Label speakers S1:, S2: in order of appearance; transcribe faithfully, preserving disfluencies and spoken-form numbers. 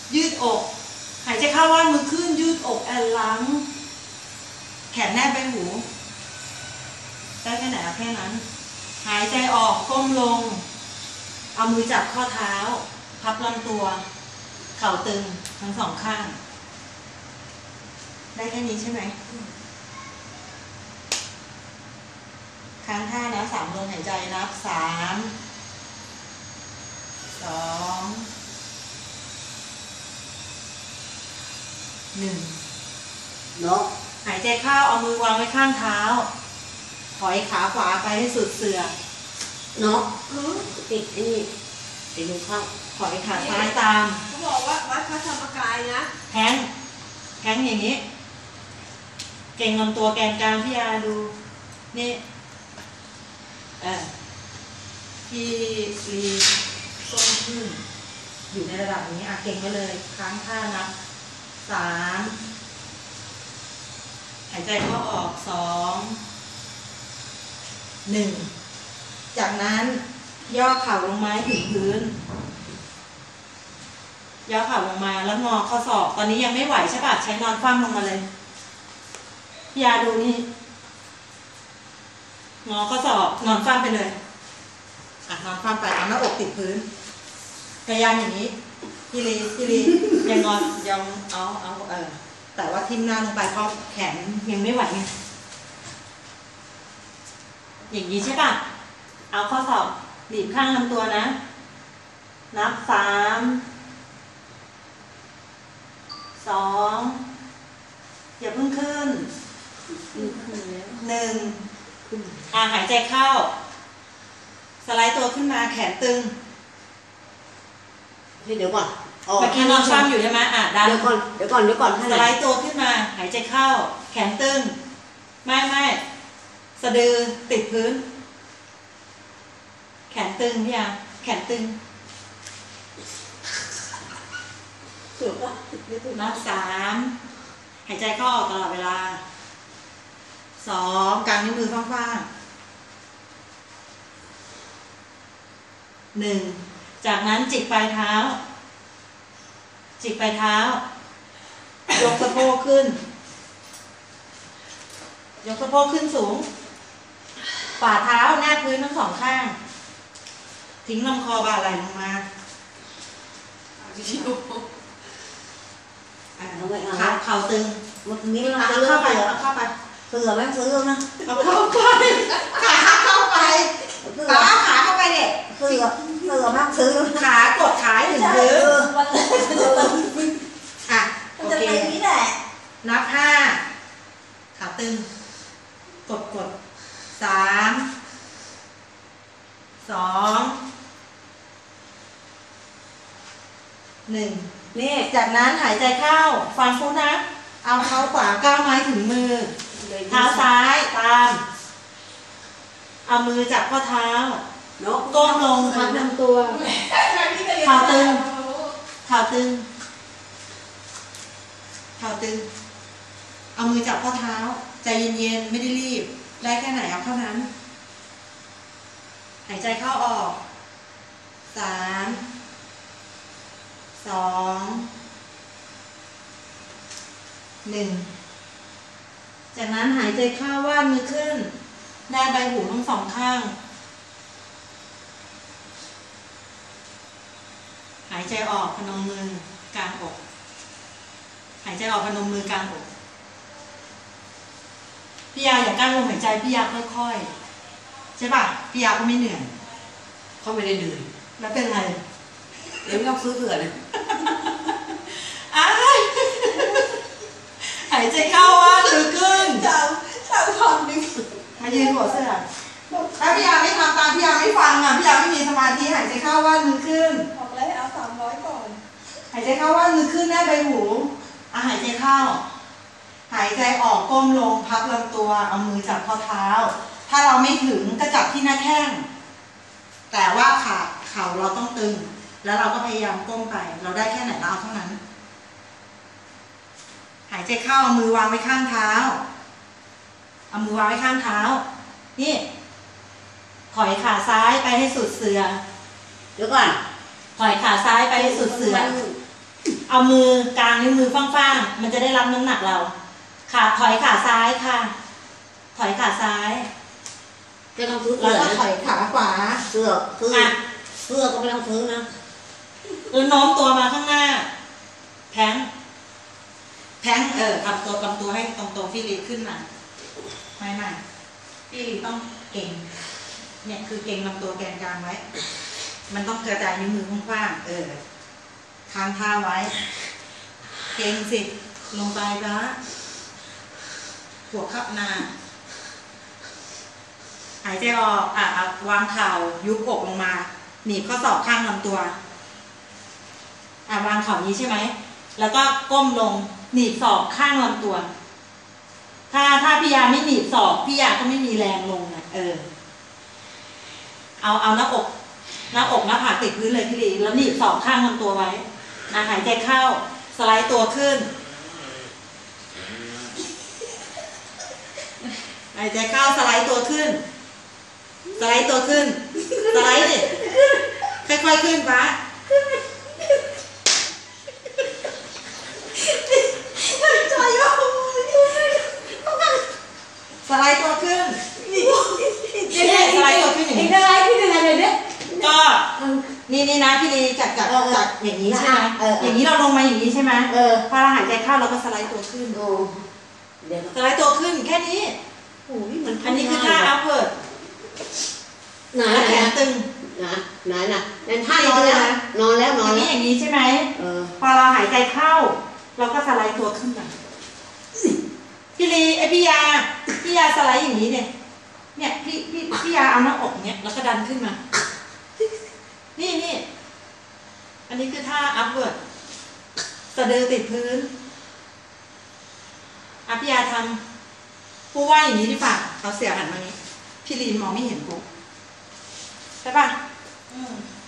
S1: ยืดอกหายใจเข้าว่านมือขึ้นยืดอกแอนหลังแขนแนบใบหูได้แค่ไหนเอาแค่นั้นหายใจออกก้มลงเอามือจับข้อเท้าพับลำตัวเข่าตึงทั้งสองข้างได้แค่นี้ใช่ไหมค้างท่านะสามลมหายใจนับสามสองหนึ่งเนาะหายใจเข้าเอามือวางไว้ข้างเท้าถอยขาขวาไปให้สุดเสื่อเนาะติดไอ้นี่ติดมือข้างถอยขาซ้ายตาม
S2: เขาบอกว่าวัดพระธรรมกายนะ
S1: แทงแทงอย่างนี้เก่งลำตัวแกนกลางพี่ยาดูนี่เออพี่รีต้นขึ้นอยู่ในระดับนี้อ่ะเก่งไปเลยค้างท่านับสามหายใจเข้าออกสองหนึ่งจากนั้นย่อเข่าลงมาถึงพื้นย่อเข่าลงมาแล้วงอข้อศอกตอนนี้ยังไม่ไหวใช่ปะใช้นอนคว่ำลงมาเลยพี่ยาดูนี่งอข้อศอกนอนคว่ำไปเลยอ่ะนอนคว่ำไปเอาหน้าอกติดพื้นพยายามอย่างนี้พี่ลีพี่ลียังงอนยังเอาเอาเออแต่ว่าทิ่มหน้าลงไปเพราะแขนยังไม่ไหวไงอย่างนี้ใช่ป่ะเอาข้อศอกบีบข้างลำตัวนะนับสามสองอย่าเพิ่งขึ้นหนึ่งอ่าหายใจเข้าสไลด์ตัวขึ้นมาแขนตึง
S2: เดี๋ยวก่อน
S1: เมื่อกี้นอนคว่ำอยู่ใช่ไหมอ่ะดัน
S2: เดี๋ยวก่อนเดี๋ยวก่อนเดี๋ยวก่อน
S1: สไลด์ตัวขึ้นมาหายใจเข้าแขนตึงไม่ไม่สะดือติดพื้นแขนตึงพี่ยาแขนตึง
S2: สุดละ
S1: นับสามหายใจเข้าออกตลอดเวลาสองกางนิ้วมือฟ้างๆหนึ่งจากนั้นจิกปลายเท้าจิกปลายเท้ายกสะโพกขึ้นยกสะโพกขึ้นสูงฝ่าเท้าหน้าพื้นทั้งสองข้างทิ้งลำคอบ่าไหลลงมาขาเข่าตึง
S2: มิ้นเรา
S1: เข้าไปเข้าไป
S2: เสือไหมเสือนะ
S1: เอาเข้าไปขาเข้าไปขาขาเข้าไปเด็ก
S2: เสือเสือมากเสือ
S1: ขากดขาถึงพื้นอ่ะโอเค
S2: นี่แหละ
S1: นับห้าขาตึงกดกดสามสองหนึ่งนี่จากนั้นหายใจเข้าฟังคู่นะเอาเท้าขวาก้าวไม้ถึงมือเท้าซ้ายตามเอามือจับข้อเท้าก้มลงพับลำตัวเข่าตึงเข่าตึงเข่าตึงเอามือจับข้อเท้าใจเย็นๆไม่ได้รีบได้แค่ไหนเอาเท่านั้นหายใจเข้าออกสามสองหนึ่งจากนั้นหายใจเข้าว่านมือขึ้นแนบใบหูทั้งสองข้างหายใจออกพนมมือกลางอกหายใจออกพนมมือกลางอกพี่ยาอย่ากั้นลมหายใจพี่ยาค่อยๆใช่ป่ะพี่ยาก็ไม่เหนื่อย
S2: เขาไม่ได้เหนื่อย
S1: แล้วเป็นไร
S2: เดี๋ยวไม่ต้องซื้อเผื่อเลย
S1: อ้ายหายใจเข้าว่ามือขึ้น
S2: เจ้าเจ้าทำนึง
S1: มายืนหัวเสื้อถ้าพี่ยาไม่ทำตามพี่ยาไม่ฟังอ่ะพี่ยาไม่มีสมาธิหายใจเข้าว่ามือขึ้น
S2: บอกเลยเอาสามร้อยก่อน
S1: หายใจเข้าว่ามือขึ้นแนบใบหูอ่ะหายใจเข้าหายใจออกก้มลงพับลำตัวเอามือจับข้อเท้าถ้าเราไม่ถึงก็จับที่หน้าแข้งแต่ว่าขาเข่าเราต้องตึงแล้วเราก็พยายามก้มไปเราได้แค่ไหนเราเอาเท่านั้นหายใจเข้าเอามือวางไว้ข้างเท้าเอามือวางไว้ข้างเท้านี่ถอยขาซ้ายไปให้สุดเสื่อ
S2: เดี๋ยวก่อน
S1: ถอยขาซ้ายไปให้สุดเสื่อเอามือกลางนิ้วมือฟ้างๆมันจะได้รับน้ำหนักเราขาถอยขาซ้ายค่ะ ถอยขาซ้าย
S2: ก็ต้องซื้อ
S1: แล้
S2: เสื้
S1: ว
S2: อ
S1: ก็ถอยขาขวา
S2: เสื้อซื้อ
S1: อ่ะ
S2: เสื้อก็ไม่ต้องซื้อนะ
S1: แล้วโน้มตัวมาข้างหน้าแพงแพงเออทำตัวลำตัวให้ตรงๆพี่ลีขึ้นมาไม่ไม่พี่ลีต้องเก่งเนี่ยคือเก่งลำตัวแกนกลางไว้ มันต้องกระจายนิ้วมือกว้างๆเออค้างท่าไว้ เก่งสิลงไปนะหัวขับหน้าหายใจออกอ่ะอ่ะวางเข่ายุบอกลงมาหนีบข้อศอกข้างลำตัวอ่ะวางเข่านี้ใช่ไหมแล้วก็ก้มลงหนีบศอกข้างลำตัว ถ้าถ้าพี่ยาไม่หนีบศอกพี่ยาก็ไม่มีแรงลงนะเออเอาเอาหน้าอกหน้าอกหน้าผากติดพื้นเลยพี่ลีแล้วหนีบศอกข้างลำตัวไว้นะหายใจเข้าสไลด์ตัวขึ้นหายใจเข้าสไลด์ตัวขึ้นสไลด์ตัวขึ้นสไลด์ดิค่อยๆขึ้นปะสไลด์ตัวขึ้นนี่สไลด์ตัวขึ้นอย่างนี้
S2: สไลด์ขึ้นยังไงเลยเนี่ย
S1: ก็นี่นี่นะพี่ลีจัดจัดจัดอย่างนี้ใช่ไหมอย่างนี้เราลงมาอย่างนี้ใช่ไหม
S2: เออ
S1: พอเราหายใจเข้าเราก็สไลด์ตัวขึ้น
S2: โอ้เดี๋ยว
S1: สไลด์ตัวขึ้นแค่นี้
S2: โอ้ยมัน
S1: อันนี้คือท่าอัพเวิร์ด
S2: ไหน
S1: แข
S2: ไหน
S1: นตึง
S2: นะไหนนะนั่นท่านอนแล้วนอนแล้วน
S1: อ
S2: อน
S1: ย่าง
S2: แล้
S1: นี้
S2: ว
S1: อย่างนี้ใช่ไหม
S2: เออ
S1: พอเราหายใจเข้า เราก็สไลด์ตัวขึ้นมาพี่ลีไอพี่ยาพี่ยาสไลด์อย่างนี้เนี่ยเนี่ยพี่พี่พี่ยาเอาหน้าอกเนี่ยแล้วก็ดันขึ้นมา นี่นี่อันนี้คือท่าอัพเวิร์ดสะดือติดพื้นอ่ะพี่ยาทำผู้ว่าอย่างนี้ดีกว่าเอาเสียหันมานี้พี่ลีมองไม่เห็นปุ๊บใช่ป่ะอืม